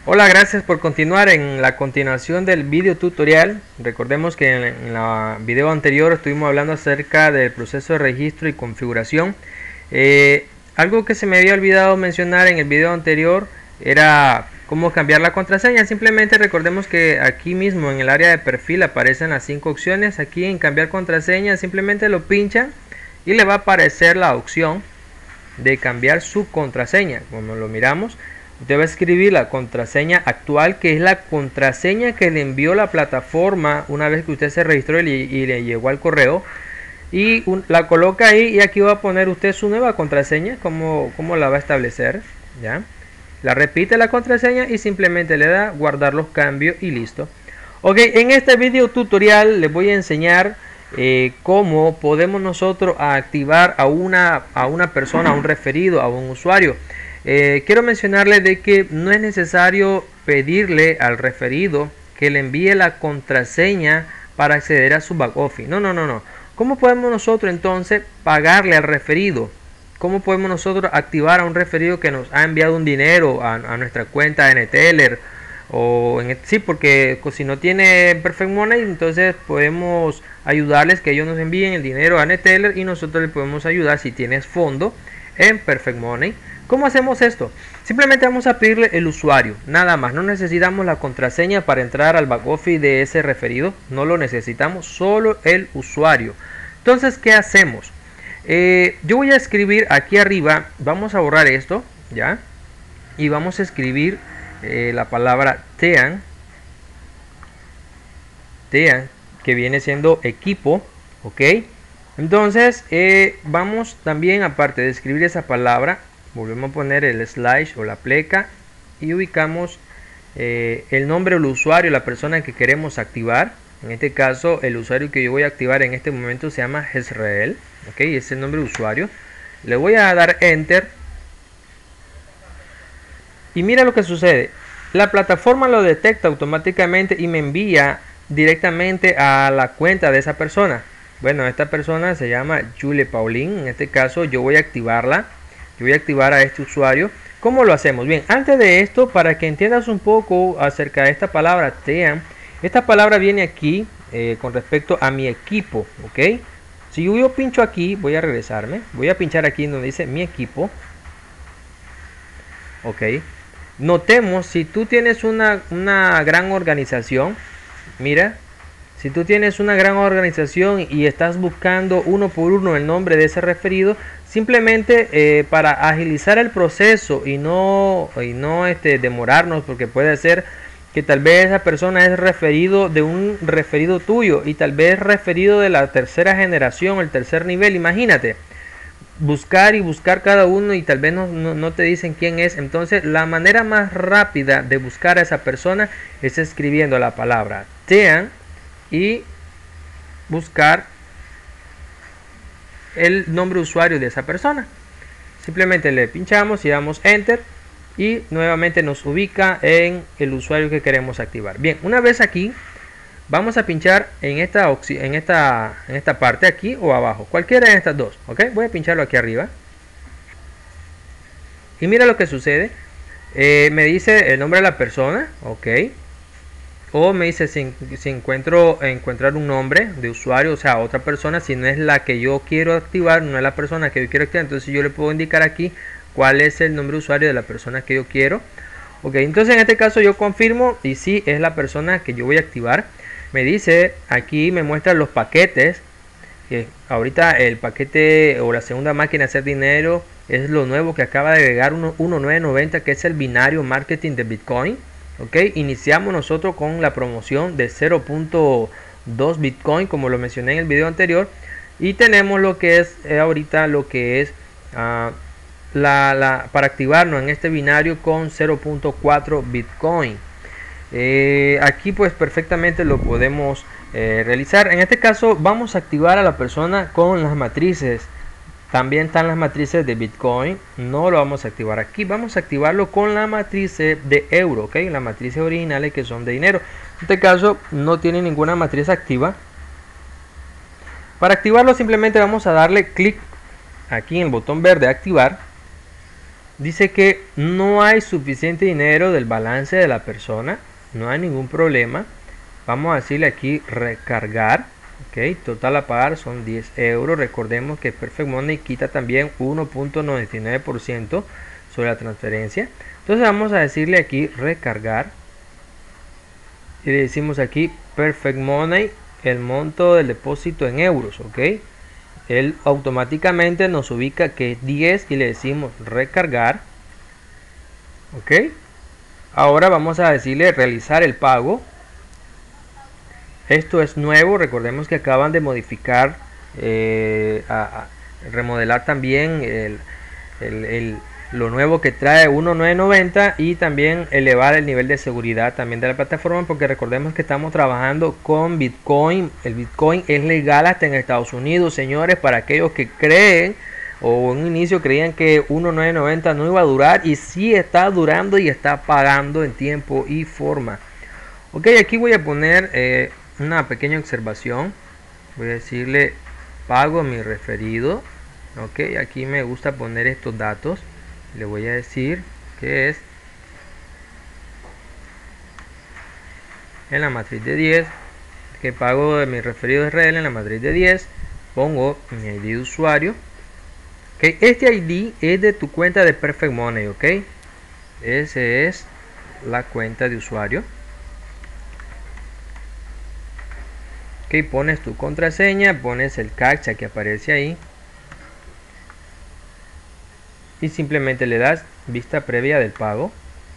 Hola, gracias por continuar en la continuación del video tutorial. Recordemos que en la video anterior estuvimos hablando acerca del proceso de registro y configuración. Algo que se me había olvidado mencionar en el video anterior era cómo cambiar la contraseña. Simplemente recordemos que aquí mismo en el área de perfil aparecen las 5 opciones. Aquí en cambiar contraseña simplemente lo pinchan y le va a aparecer la opción de cambiar su contraseña. Como lo miramos, usted va a escribir la contraseña actual, que es la contraseña que le envió la plataforma una vez que usted se registró y le llegó al correo, y la coloca ahí, y aquí va a poner usted su nueva contraseña, como la va a establecer. Ya la repite la contraseña y simplemente le da guardar los cambios y listo. Ok, en este video tutorial les voy a enseñar cómo podemos nosotros activar a una persona, a un referido, a un usuario. Quiero mencionarles de que no es necesario pedirle al referido que le envíe la contraseña para acceder a su back office. No. ¿Cómo podemos nosotros entonces pagarle al referido? ¿Cómo podemos nosotros activar a un referido que nos ha enviado un dinero a nuestra cuenta de Neteller? Sí, porque si no tiene Perfect Money, entonces podemos ayudarles que ellos nos envíen el dinero a Neteller y nosotros les podemos ayudar si tienes fondo en Perfect Money. ¿Cómo hacemos esto? Simplemente vamos a pedirle el usuario, nada más. No necesitamos la contraseña para entrar al back office de ese referido, no lo necesitamos, solo el usuario. Entonces, ¿qué hacemos? Yo voy a escribir aquí arriba, vamos a borrar esto, ¿ya? Y vamos a escribir la palabra Tean, que viene siendo equipo, ¿ok? Entonces, vamos también, aparte de escribir esa palabra, volvemos a poner el slash o la pleca y ubicamos el nombre del usuario, la persona que queremos activar. En este caso, el usuario que yo voy a activar en este momento se llama Jezreel, ok, es el nombre de usuario. Le voy a dar enter y mira lo que sucede. La plataforma lo detecta automáticamente y me envía directamente a la cuenta de esa persona. Bueno, esta persona se llama Julie Pauline. En este caso yo voy a activarla. Yo voy a activar a este usuario. ¿Cómo lo hacemos? Bien, antes de esto, para que entiendas un poco acerca de esta palabra Tean, esta palabra viene aquí con respecto a mi equipo, ¿ok? Si yo pincho aquí, voy a regresarme. Voy a pinchar aquí donde dice mi equipo. Ok. Notemos, si tú tienes una gran organización, mira, si tú tienes una gran organización y estás buscando uno por uno el nombre de ese referido, simplemente para agilizar el proceso y no demorarnos, porque puede ser que tal vez esa persona es referido de un referido tuyo y tal vez referido de la tercera generación, el tercer nivel, imagínate. Buscar y buscar cada uno y tal vez no te dicen quién es. Entonces la manera más rápida de buscar a esa persona es escribiendo la palabra Tean y buscar el nombre de usuario de esa persona. Simplemente le pinchamos y damos enter y nuevamente nos ubica en el usuario que queremos activar. Bien, una vez aquí vamos a pinchar en esta parte aquí o abajo, cualquiera de estas dos, ok. Voy a pincharlo aquí arriba y mira lo que sucede. Me dice el nombre de la persona, ok, o me dice si encontrar un nombre de usuario, o sea, otra persona. Si no es la que yo quiero activar, no es la persona que yo quiero activar, entonces yo le puedo indicar aquí cuál es el nombre de usuario de la persona que yo quiero. Ok, entonces en este caso yo confirmo y sí es la persona que yo voy a activar. Me dice aquí, me muestra los paquetes. Ahorita el paquete o la segunda máquina de hacer dinero es lo nuevo que acaba de agregar 1990, que es el binario marketing de Bitcoin. Ok, iniciamos nosotros con la promoción de 0.2 Bitcoin, como lo mencioné en el video anterior. Y tenemos lo que es ahorita lo que es para activarnos en este binario con 0.4 Bitcoin. Aquí pues perfectamente lo podemos realizar. En este caso vamos a activar a la persona con las matrices. También están las matrices de Bitcoin. No lo vamos a activar aquí. Vamos a activarlo con la matriz de euro, ¿ok? Las matrices originales que son de dinero. En este caso no tiene ninguna matriz activa. Para activarlo simplemente vamos a darle clic aquí en el botón verde activar. dice que no hay suficiente dinero del balance de la persona, no hay ningún problema. Vamos a decirle aquí recargar. Ok, total a pagar son 10 euros. Recordemos que Perfect Money quita también 1.99% sobre la transferencia. Entonces vamos a decirle aquí recargar. Y le decimos aquí Perfect Money, el monto del depósito en euros. Ok, él automáticamente nos ubica que es 10 y le decimos recargar. Ok, ahora vamos a decirle realizar el pago. Esto es nuevo, recordemos que acaban de modificar, remodelar también lo nuevo que trae 1.990 y también elevar el nivel de seguridad también de la plataforma, porque recordemos que estamos trabajando con Bitcoin. El Bitcoin es legal hasta en Estados Unidos, señores, para aquellos que creen o en un inicio creían que 1.990 no iba a durar, y sí está durando y está pagando en tiempo y forma. Ok, aquí voy a poner una pequeña observación. Voy a decirle pago a mi referido. Ok, aquí me gusta poner estos datos. Le voy a decir que es en la matriz de 10, que pago de mi referido Israel en la matriz de 10. Pongo mi ID de usuario. Okay, este ID es de tu cuenta de Perfect Money. Ok, ese es la cuenta de usuario. Ok, pones tu contraseña, pones el captcha que aparece ahí y simplemente le das vista previa del pago.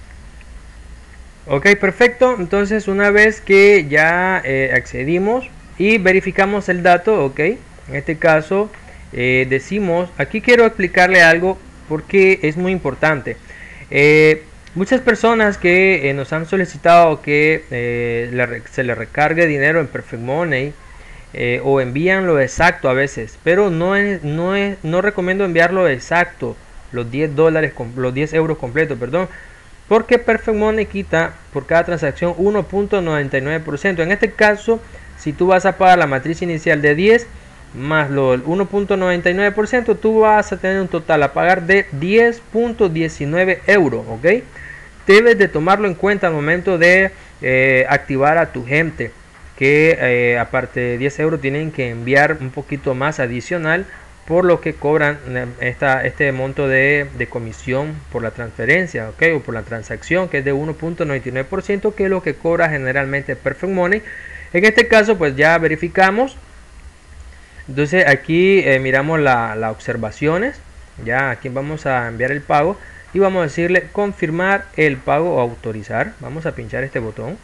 Ok, perfecto. Entonces una vez que ya accedimos y verificamos el dato, ok, en este caso decimos, aquí quiero explicarle algo porque es muy importante. Muchas personas que nos han solicitado que se le recargue dinero en Perfect Money o envían lo exacto a veces, pero no recomiendo enviarlo exacto, los 10 dólares, los 10 euros completos, perdón, porque Perfect Money quita por cada transacción 1.99%. En este caso, si tú vas a pagar la matriz inicial de 10 más el 1.99%, tú vas a tener un total a pagar de 10.19 euros. ¿Ok? Debes de tomarlo en cuenta al momento de activar a tu gente, que aparte de 10 euros tienen que enviar un poquito más adicional, por lo que cobran este monto de comisión por la transferencia, ¿ok? O por la transacción, que es de 1.99%, que es lo que cobra generalmente Perfect Money. En este caso pues ya verificamos. Entonces aquí miramos las observaciones. Ya aquí vamos a enviar el pago y vamos a decirle confirmar el pago o autorizar. Vamos a pinchar este botón.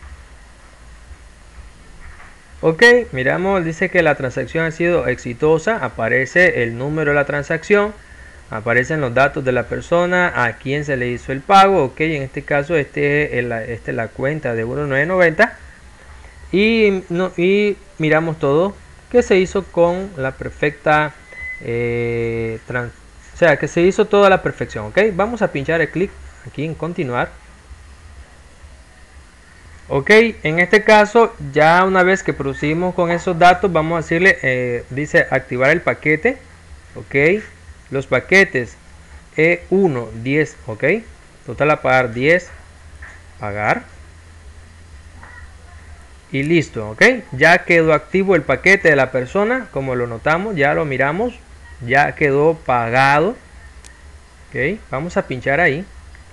Ok, miramos, dice que la transacción ha sido exitosa. Aparece el número de la transacción, aparecen los datos de la persona a quien se le hizo el pago. Ok, en este caso este es la cuenta de 1.990 y miramos todo que se hizo con la perfecta o sea, que se hizo toda la perfección. Ok, vamos a pinchar el clic aquí en continuar. Ok, en este caso ya una vez que procedimos con esos datos, vamos a decirle, dice activar el paquete. Ok, los paquetes E1 10. Ok, total a pagar 10, pagar y listo. Ok, ya quedó activo el paquete de la persona, como lo notamos, ya lo miramos, ya quedó pagado. Ok, vamos a pinchar ahí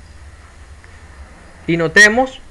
y notemos,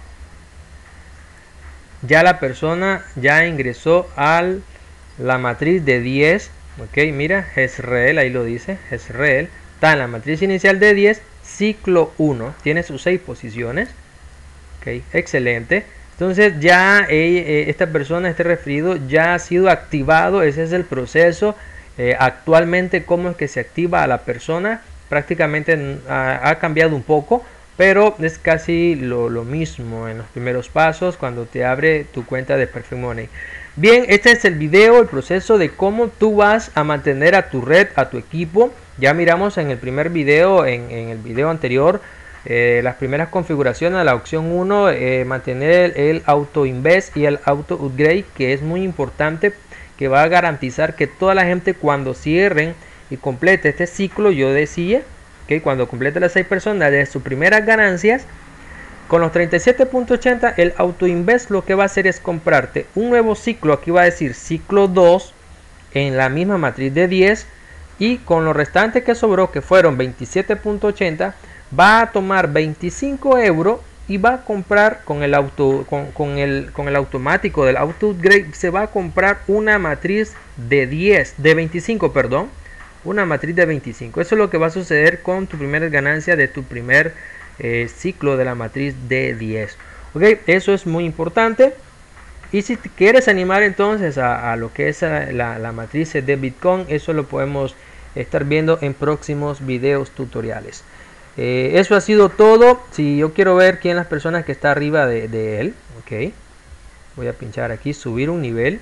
ya la persona ya ingresó a la matriz de 10. Ok, mira, Jezreel, ahí lo dice, Jezreel está en la matriz inicial de 10, ciclo 1, tiene sus 6 posiciones. Ok, excelente. Entonces ya esta persona, este referido ya ha sido activado. Ese es el proceso. Actualmente cómo es que se activa a la persona, prácticamente ha cambiado un poco, pero es casi lo mismo en los primeros pasos cuando te abre tu cuenta de Perfect Money. Bien, este es el video, el proceso de cómo tú vas a mantener a tu red, a tu equipo. Ya miramos en el primer video, en el video anterior, las primeras configuraciones de la opción 1, mantener el auto invest y el auto upgrade, que es muy importante, que va a garantizar que toda la gente cuando cierren y complete este ciclo, yo decía, ¿okay? Cuando complete las 6 personas de sus primeras ganancias, con los 37.80 el AutoInvest lo que va a hacer es comprarte un nuevo ciclo, aquí va a decir ciclo 2, en la misma matriz de 10, y con lo restante que sobró, que fueron 27.80, va a tomar 25 euros y va a comprar con el automático del auto upgrade, se va a comprar una matriz de 25, perdón, una matriz de 25. Eso es lo que va a suceder con tu primera ganancia de tu primer ciclo de la matriz de 10. Ok, eso es muy importante. Y si te quieres animar entonces a lo que es la matriz de Bitcoin, eso lo podemos estar viendo en próximos videos tutoriales. Eso ha sido todo. Si yo quiero ver quién es las personas que está arriba de él, ok, voy a pinchar aquí, subir un nivel.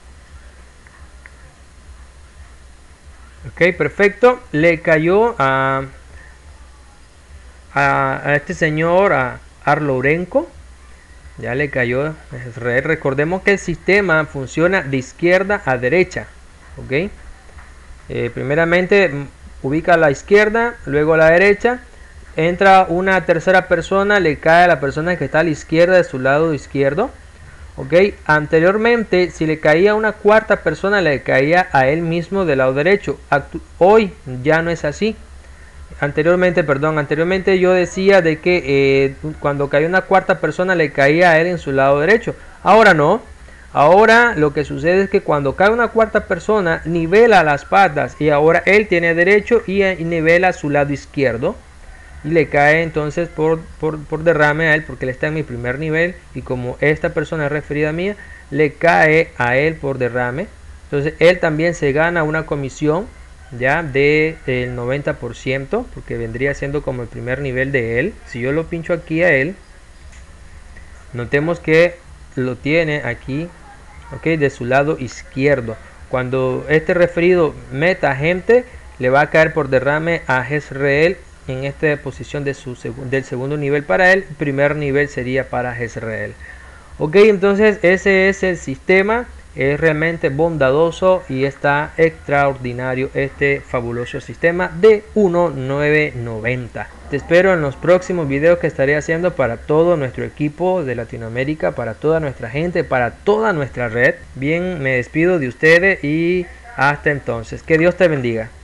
Ok, perfecto. Le cayó a este señor, a Arlourenko. Ya le cayó. Recordemos que el sistema funciona de izquierda a derecha. Ok. Primeramente ubica a la izquierda, luego a la derecha. Entra una tercera persona, le cae a la persona que está a la izquierda de su lado izquierdo. Ok. Anteriormente, si le caía a una cuarta persona, le caía a él mismo del lado derecho. Hoy ya no es así. Anteriormente yo decía de que cuando caía una cuarta persona le caía a él en su lado derecho. Ahora no. Ahora lo que sucede es que cuando cae una cuarta persona nivela las patas y ahora él tiene derecho y nivela su lado izquierdo. Y le cae entonces por derrame a él porque él está en mi primer nivel y como esta persona es referida mía, le cae a él por derrame. Entonces él también se gana una comisión ya del 90% porque vendría siendo como el primer nivel de él. Si yo lo pincho aquí a él, notemos que lo tiene aquí, ok, de su lado izquierdo. Cuando este referido meta gente, le va a caer por derrame a Jezreel en esta posición de del segundo nivel para él. Primer nivel sería para Jezreel. Ok, entonces ese es el sistema. Es realmente bondadoso y está extraordinario este fabuloso sistema de 1.990. Te espero en los próximos videos que estaré haciendo para todo nuestro equipo de Latinoamérica, para toda nuestra gente, para toda nuestra red. Bien, me despido de ustedes y hasta entonces. Que Dios te bendiga.